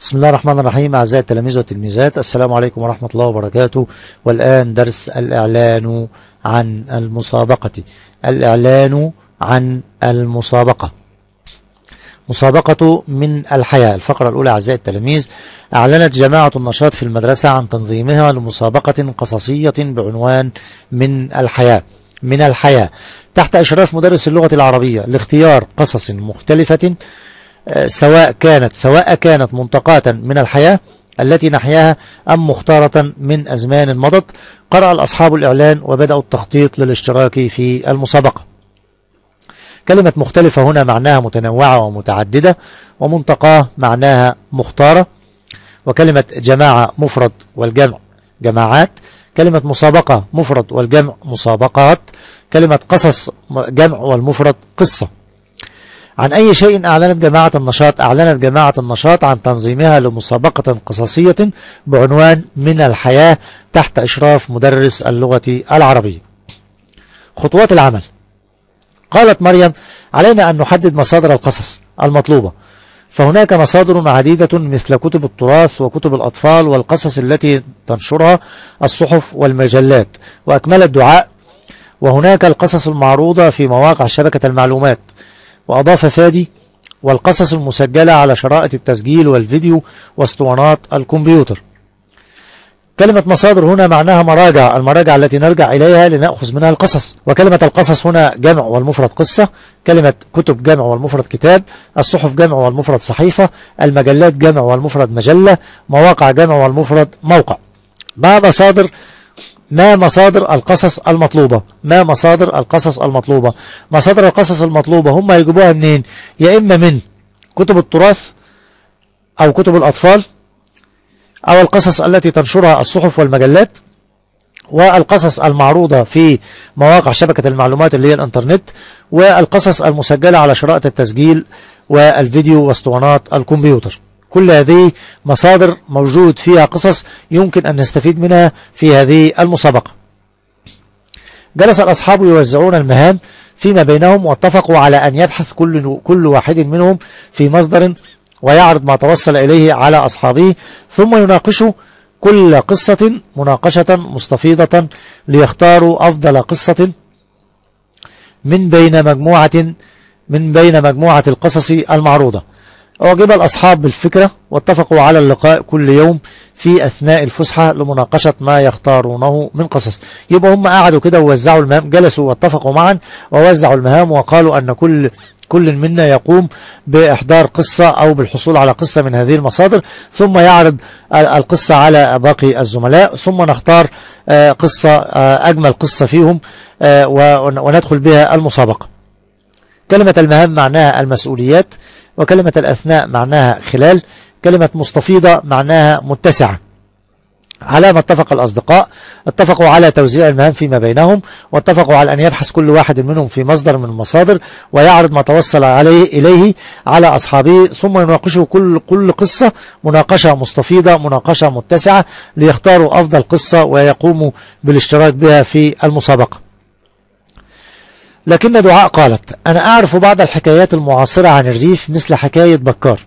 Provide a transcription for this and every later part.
بسم الله الرحمن الرحيم. أعزائي التلاميذ والتلميذات، السلام عليكم ورحمة الله وبركاته. والآن درس الإعلان عن المسابقة. الإعلان عن المسابقة. مسابقة من الحياة. الفقرة الأولى أعزائي التلاميذ: أعلنت جماعة النشاط في المدرسة عن تنظيمها لمسابقة قصصية بعنوان من الحياة. من الحياة تحت إشراف مدرس اللغة العربية لاختيار قصص مختلفة سواء كانت منتقاة من الحياة التي نحياها أم مختارة من أزمان مضت. قرأ الأصحاب الإعلان وبدأوا التخطيط للاشتراك في المسابقة. كلمة مختلفة هنا معناها متنوعة ومتعددة، ومنتقاة معناها مختارة. وكلمة جماعة مفرد والجمع جماعات. كلمة مسابقة مفرد والجمع مسابقات. كلمة قصص جمع والمفرد قصة. عن أي شيء أعلنت جماعة النشاط؟ أعلنت جماعة النشاط عن تنظيمها لمسابقة قصصية بعنوان من الحياة تحت إشراف مدرس اللغة العربية. خطوات العمل: قالت مريم: علينا أن نحدد مصادر القصص المطلوبة، فهناك مصادر عديدة مثل كتب التراث وكتب الأطفال والقصص التي تنشرها الصحف والمجلات. وأكمل الدعاء: وهناك القصص المعروضة في مواقع شبكة المعلومات. وأضاف فادي: والقصص المسجلة على شرائط التسجيل والفيديو واسطوانات الكمبيوتر. كلمة مصادر هنا معناها مراجع، المراجع التي نرجع إليها لنأخذ منها القصص. وكلمة القصص هنا جمع والمفرد قصة. كلمة كتب جمع والمفرد كتاب. الصحف جمع والمفرد صحيفة. المجلات جمع والمفرد مجلة. مواقع جمع والمفرد موقع. ما مصادر القصص المطلوبة؟ ما مصادر القصص المطلوبة؟ مصادر القصص المطلوبة هم يجيبوها منين؟ يا إما من كتب التراث أو كتب الأطفال أو القصص التي تنشرها الصحف والمجلات، والقصص المعروضة في مواقع شبكة المعلومات اللي هي الانترنت، والقصص المسجلة على شرائط التسجيل والفيديو واسطوانات الكمبيوتر. كل هذه مصادر موجود فيها قصص يمكن أن نستفيد منها في هذه المسابقة. جلس الأصحاب يوزعون المهام فيما بينهم، واتفقوا على أن يبحث كل واحد منهم في مصدر ويعرض ما توصل إليه على أصحابه، ثم يناقشوا كل قصة مناقشة مستفيضة ليختاروا أفضل قصة من بين مجموعة القصص المعروضة. أعجب الأصحاب بالفكرة واتفقوا على اللقاء كل يوم في أثناء الفسحة لمناقشة ما يختارونه من قصص. يبقى هم قعدوا كده ووزعوا المهام، جلسوا واتفقوا معا ووزعوا المهام، وقالوا أن كل منا يقوم بإحضار قصة أو بالحصول على قصة من هذه المصادر، ثم يعرض القصة على باقي الزملاء، ثم نختار قصة أجمل قصة فيهم وندخل بها المسابقة. كلمة المهام معناها المسؤوليات. وكلمة الأثناء معناها خلال. كلمة مستفيضة معناها متسعة. على ما اتفق الأصدقاء، اتفقوا على توزيع المهام فيما بينهم، واتفقوا على أن يبحث كل واحد منهم في مصدر من المصادر ويعرض ما توصل إليه على أصحابه، ثم يناقشوا كل قصة مناقشة مستفيضة مناقشة متسعة ليختاروا أفضل قصة ويقوموا بالاشتراك بها في المسابقة. لكن دعاء قالت: أنا أعرف بعض الحكايات المعاصرة عن الريف مثل حكايات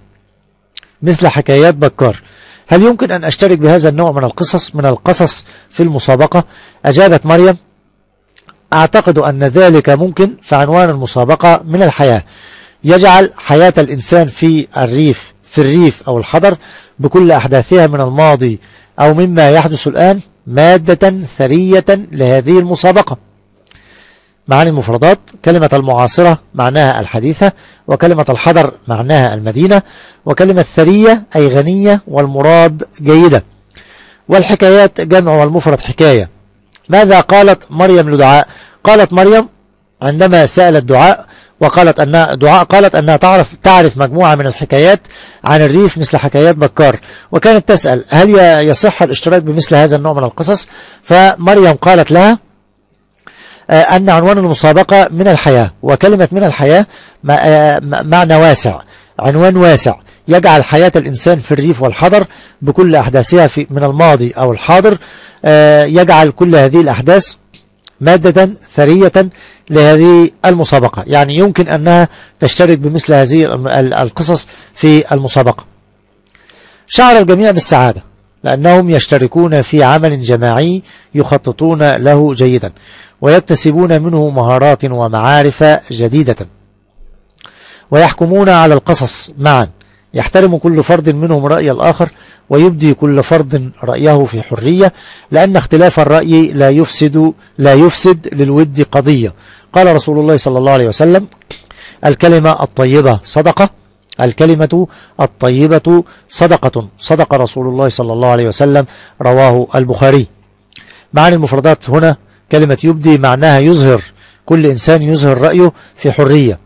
بكار. هل يمكن أن أشترك بهذا النوع من القصص في المسابقة؟ أجابت مريم: أعتقد أن ذلك ممكن، فعنوان المسابقة من الحياة يجعل حياة الإنسان في الريف أو الحضر بكل أحداثها من الماضي أو مما يحدث الآن مادة ثرية لهذه المسابقة. معاني المفردات: كلمة المعاصرة معناها الحديثة، وكلمة الحضر معناها المدينة، وكلمة ثرية أي غنية والمراد جيدة. والحكايات جمع والمفرد حكاية. ماذا قالت مريم لدعاء؟ قالت مريم عندما سألت دعاء قالت أنها تعرف مجموعة من الحكايات عن الريف مثل حكايات بكار، وكانت تسأل هل يصح الاشتراك بمثل هذا النوع من القصص؟ فمريم قالت لها أن عنوان المسابقة من الحياة، وكلمة من الحياة معنى واسع، عنوان واسع يجعل حياة الإنسان في الريف والحضر بكل أحداثها من الماضي أو الحاضر، يجعل كل هذه الأحداث مادة ثرية لهذه المسابقة، يعني يمكن أنها تشترك بمثل هذه القصص في المسابقة. شعر الجميع بالسعادة لأنهم يشتركون في عمل جماعي يخططون له جيدا ويكتسبون منه مهارات ومعارف جديدة ويحكمون على القصص معا، يحترم كل فرد منهم رأي الآخر ويبدي كل فرد رأيه في حرية، لأن اختلاف الرأي لا يفسد للود قضية. قال رسول الله صلى الله عليه وسلم: الكلمة الطيبة صدقة، الكلمة الطيبة صدقة، صدق رسول الله صلى الله عليه وسلم، رواه البخاري. معاني المفردات هنا: كلمة يبدي معناها يظهر، كل إنسان يظهر رأيه في حرية.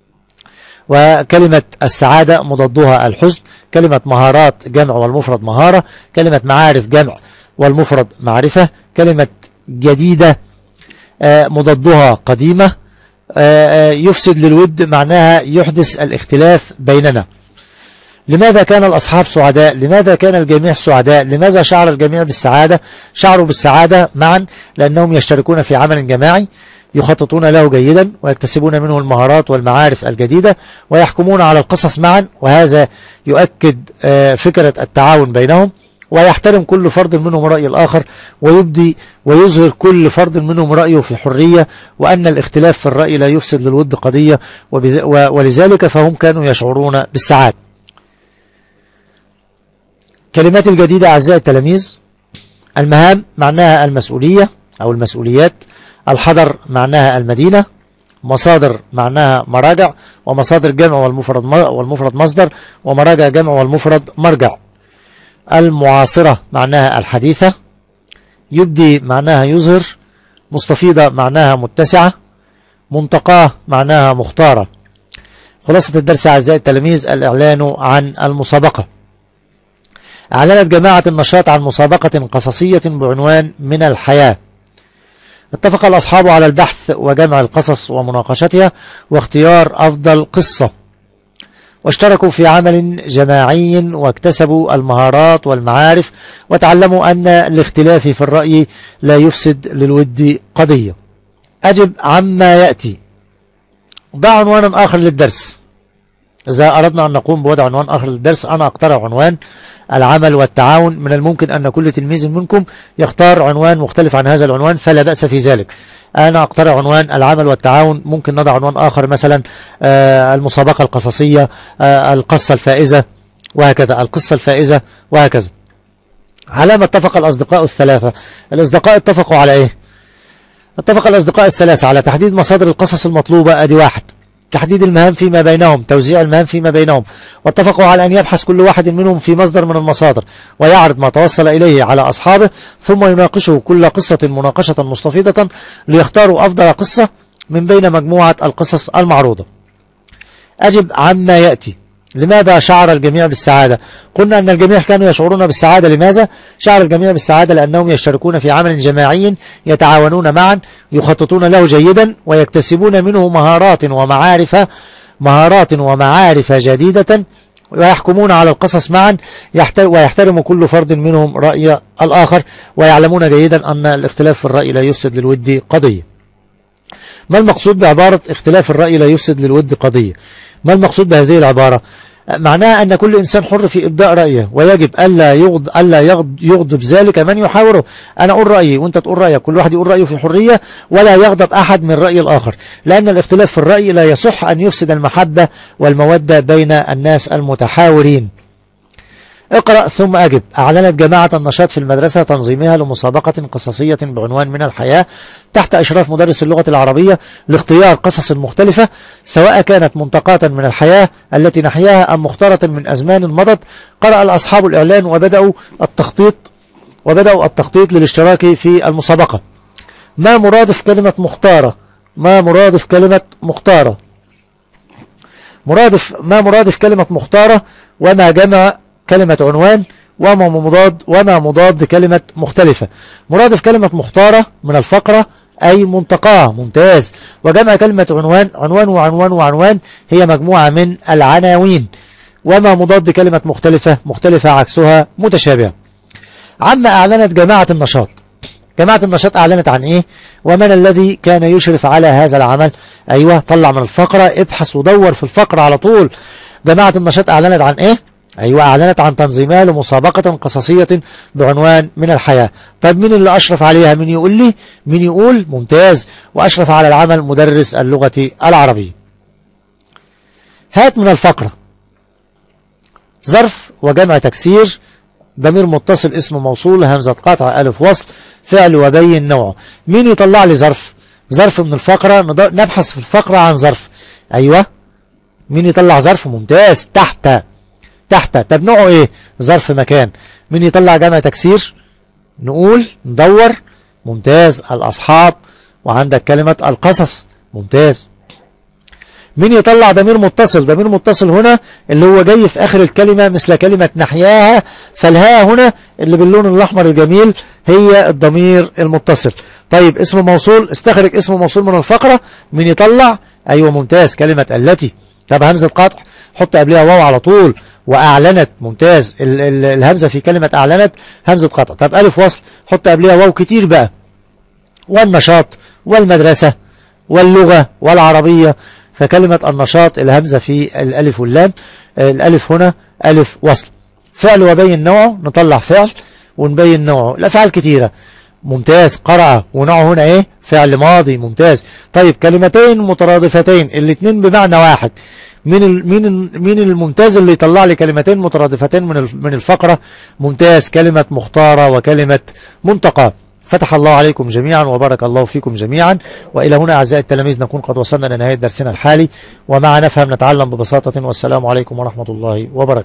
وكلمة السعادة مضادها الحزن. كلمة مهارات جمع والمفرد مهارة. كلمة معارف جمع والمفرد معرفة. كلمة جديدة مضادها قديمة. يفسد للود معناها يحدث الاختلاف بيننا. لماذا كان الأصحاب سعداء؟ لماذا كان الجميع سعداء؟ لماذا شعر الجميع بالسعادة؟ شعروا بالسعادة معا لأنهم يشتركون في عمل جماعي يخططون له جيدا ويكتسبون منه المهارات والمعارف الجديدة ويحكمون على القصص معا، وهذا يؤكد فكرة التعاون بينهم. ويحترم كل فرد منهم رأي الآخر ويبدي ويظهر كل فرد منهم رأيه في حرية، وأن الاختلاف في الرأي لا يفسد للود قضية، ولذلك فهم كانوا يشعرون بالسعادة. كلمات الجديدة أعزائي التلاميذ: المهام معناها المسؤولية أو المسؤوليات، الحضر معناها المدينة، مصادر معناها مراجع، ومصادر جمع والمفرد مصدر، ومراجع جمع والمفرد مرجع. المعاصرة معناها الحديثة، يبدي معناها يظهر، مستفيضة معناها متسعة، منتقاه معناها مختارة. خلاصة الدرس أعزائي التلاميذ: الإعلان عن المسابقة. أعلنت جماعة النشاط عن مسابقة قصصية بعنوان من الحياة. اتفق الأصحاب على البحث وجمع القصص ومناقشتها واختيار أفضل قصة، واشتركوا في عمل جماعي واكتسبوا المهارات والمعارف، وتعلموا أن الاختلاف في الرأي لا يفسد للود قضية. أجب عما يأتي. ضع عنوانا آخر للدرس. إذا أردنا أن نقوم بوضع عنوان آخر للدرس، أنا أقترح عنوان العمل والتعاون. من الممكن أن كل تلميذ منكم يختار عنوان مختلف عن هذا العنوان، فلا بأس في ذلك. أنا أقترح عنوان العمل والتعاون. ممكن نضع عنوان آخر مثلا المسابقة القصصية، القصة الفائزة، وهكذا، القصة الفائزة، وهكذا. على ما اتفق الأصدقاء الثلاثة. الأصدقاء اتفقوا على إيه؟ اتفق الأصدقاء الثلاثة على تحديد مصادر القصص المطلوبة، أدي واحد. تحديد المهام فيما بينهم، توزيع المهام فيما بينهم. واتفقوا على أن يبحث كل واحد منهم في مصدر من المصادر ويعرض ما توصل إليه على أصحابه، ثم يناقشه كل قصة مناقشة مستفيضة ليختاروا أفضل قصة من بين مجموعة القصص المعروضة. أجب عما يأتي. لماذا شعر الجميع بالسعادة؟ قلنا أن الجميع كانوا يشعرون بالسعادة. لماذا شعر الجميع بالسعادة؟ لأنهم يشتركون في عمل جماعي يتعاونون معا يخططون له جيدا ويكتسبون منه مهارات ومعارف جديدة ويحكمون على القصص معا، ويحترم كل فرد منهم رأي الآخر، ويعلمون جيدا أن الاختلاف في الرأي لا يفسد للود قضية. ما المقصود بعبارة اختلاف الرأي لا يفسد للود قضية؟ ما المقصود بهذه العبارة؟ معناها أن كل إنسان حر في إبداء رأيه، ويجب ألا يغضب ذلك من يحاوره. أنا أقول رأيي وأنت تقول رأيك، كل واحد يقول رأيه في حرية، ولا يغضب أحد من رأي الآخر، لأن الاختلاف في الرأي لا يصح أن يفسد المحبة والمودة بين الناس المتحاورين. اقرأ ثم أجب. أعلنت جماعة النشاط في المدرسة تنظيمها لمسابقة قصصية بعنوان من الحياة تحت إشراف مدرس اللغة العربية لاختيار قصص مختلفة، سواء كانت منتقاة من الحياة التي نحياها أم مختارة من أزمان مضت. قرأ الأصحاب الإعلان وبدأوا التخطيط للاشتراك في المسابقة. ما مرادف كلمة مختارة؟ ما مرادف كلمة مختارة؟ ما مرادف كلمة مختارة؟ وما جمع كلمة عنوان؟ وما مضاد كلمة مختلفة؟ مرادف كلمة مختارة من الفقرة أي منتقاة، ممتاز. وجمع كلمة عنوان، عنوان وعنوان وعنوان هي مجموعة من العناوين. وما مضاد كلمة مختلفة؟ مختلفة عكسها متشابهة. عما أعلنت جماعة النشاط. جماعة النشاط أعلنت عن إيه؟ ومن الذي كان يشرف على هذا العمل؟ أيوة، طلع من الفقرة، ابحث ودور في الفقرة على طول. جماعة النشاط أعلنت عن إيه؟ أيوة، أعلنت عن تنظيمها لمسابقة قصصية بعنوان من الحياة. طيب مين اللي أشرف عليها؟ مين يقول لي؟ مين يقول؟ ممتاز. وأشرف على العمل مدرس اللغة العربية. هات من الفقرة ظرف وجمع تكسير، ضمير متصل اسم موصول همزة قطع ألف وصل فعل وبين نوعه. مين يطلع لي ظرف؟ ظرف من الفقرة، نبحث في الفقرة عن ظرف. أيوة، مين يطلع ظرف؟ ممتاز. تحت. طب نوعه ايه؟ ظرف مكان. مين يطلع جمع تكسير؟ نقول ندور. ممتاز. الأصحاب. وعندك كلمة القصص. ممتاز. مين يطلع ضمير متصل؟ ضمير متصل هنا اللي هو جاي في آخر الكلمة مثل كلمة نحياها، فالهاء هنا اللي باللون الأحمر الجميل هي الضمير المتصل. طيب اسم موصول، استخرج اسم موصول من الفقرة. مين يطلع؟ أيوة ممتاز، كلمة التي. طب همزة قطع، حط قبلها واو على طول. وأعلنت، ممتاز. الهمزة في كلمة أعلنت همزة قطع. طب ألف وصل، حط قبلها واو كتير بقى. والنشاط والمدرسة واللغة والعربية، فكلمة النشاط الهمزة في الألف واللام، الألف هنا ألف وصل. فعل وبين نوعه، نطلع فعل ونبين نوعه. الأفعال كتيرة. ممتاز. قرأ، ونوعه هنا ايه؟ فعل ماضي. ممتاز. طيب كلمتين مترادفتين الاثنين بمعنى واحد. مين الممتاز اللي يطلع لي كلمتين مترادفتين من الفقرة؟ ممتاز. كلمة مختارة وكلمة منتقى. فتح الله عليكم جميعا وبارك الله فيكم جميعا. وإلى هنا أعزائي التلاميذ نكون قد وصلنا لنهاية درسنا الحالي، ومع نفهم نتعلم ببساطة. والسلام عليكم ورحمة الله وبركاته.